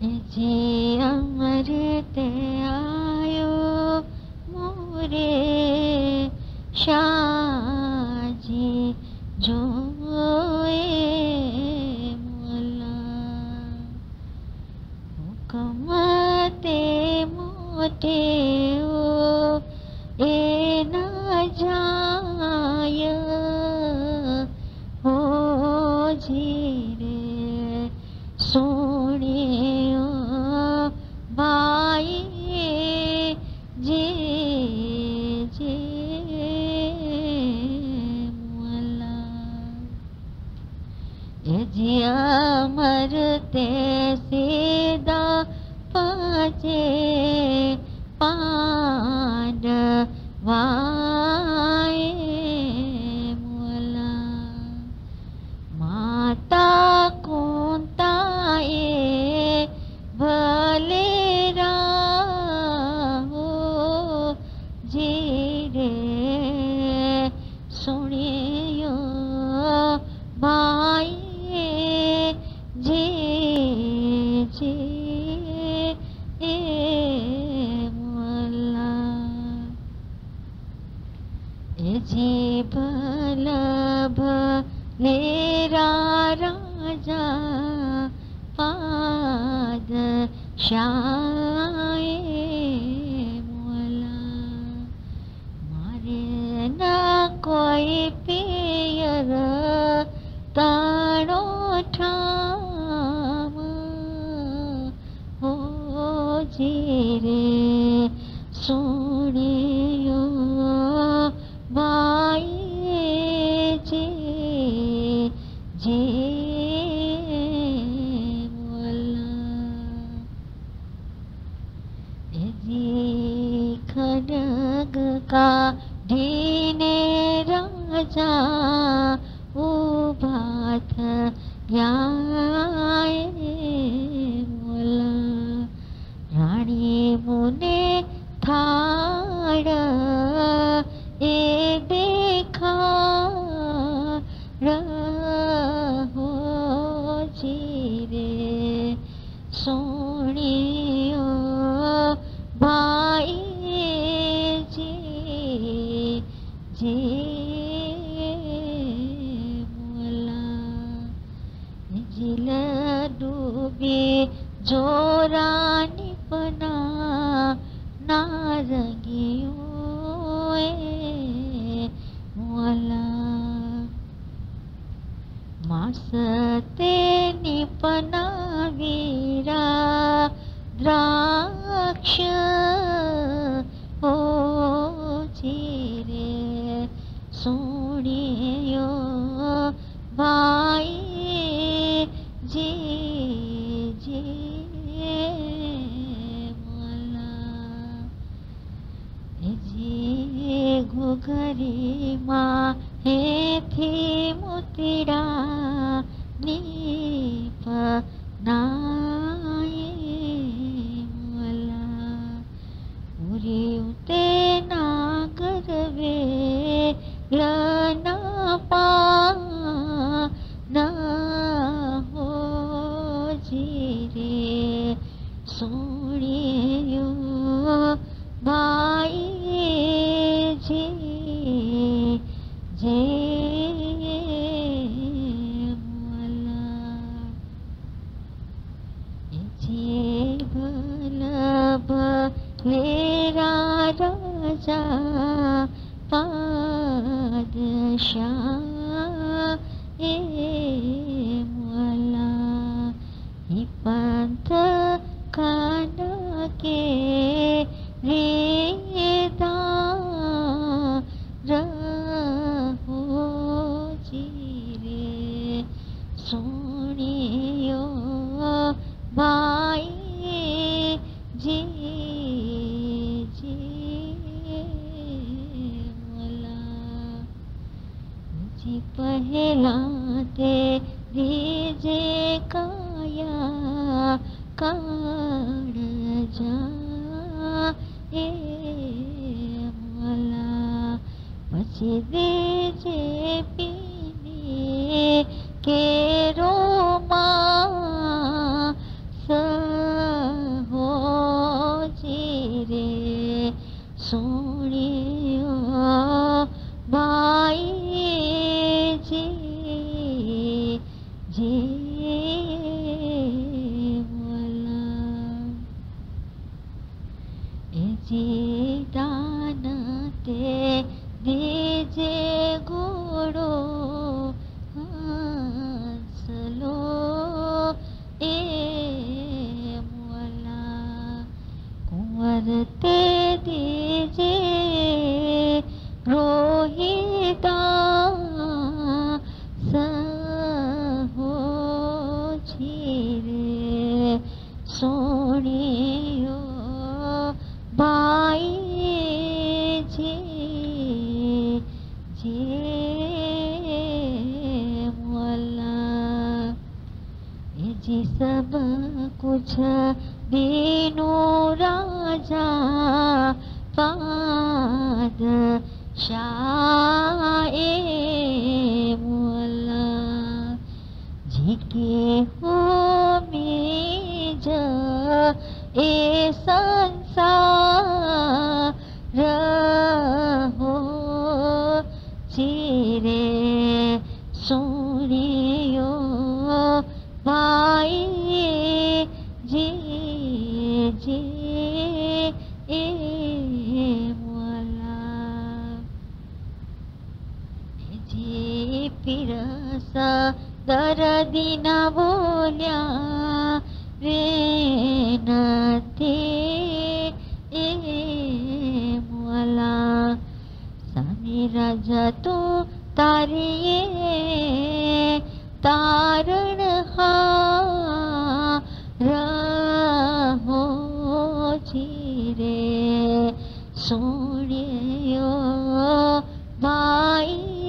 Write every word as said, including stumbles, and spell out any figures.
जे अमृत आयो मोरे शाहजी जोए मोला हुकम ते मोटे ओ ए न जाय हो जीरे सोने बाई जे जे मोला जे अमरते सीधा पाचे पांडवाए मोला माता कुंताए भले राहो जीरे सुनियो भाई जे जे मोला जी भल भलेरा राजा पाद शाए मोला मारे न कोई पियर ताणो ठाम हो जीरे सुनियो भाई जे जे मोला जी खड्ग का ढीने राजा उभा थयाए मोला रानी मुने थाड़ ए देखा रहो जीरे सोनियो भाई जे जे मोला जिल डूबे जोरानी पना नारंगियो मोला मासते निपना वीरा द्राक्ष हो जीरे सुनियो भाई जे जे मोला जी घुघरी माँ हे थी मोतीड़ा नीप नाए मोला उरी उते नागर वे लना पा न हो जीरे सुनियो भाई जे जे मोला जे भल भलेरा राजा पादशाह ए मोला ही पंथ खाना के रेदा रहो जीरे सुनियो भाई जे जे मोला जी पहला ते दीजे काया काड़ जा ए मोला पछी दीजे पीने के रोमा स जी दान ते दीजे घोड़ो हंसलो ए मौला, कुंवर ते दीजे रोहिता सहो छीरे सोनियो भाई जी जे मौला, ये जी सब कुछ दीनो राजा पाद शाह ए मौला, जी के हो मीज ए संसार हो चिरे सोनियो भाई जी जी ए मौला, जी पिरसा दर्दी न बोल्या वेनती ए मौला, स्वामी राजा तो तारिये तारण हार हो चिरे सोनियो भाई